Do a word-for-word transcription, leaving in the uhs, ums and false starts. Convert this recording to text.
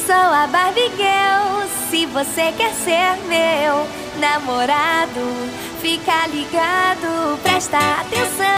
sou a Barbie Girl. Se você quer ser meu namorado, fica ligado, presta atenção.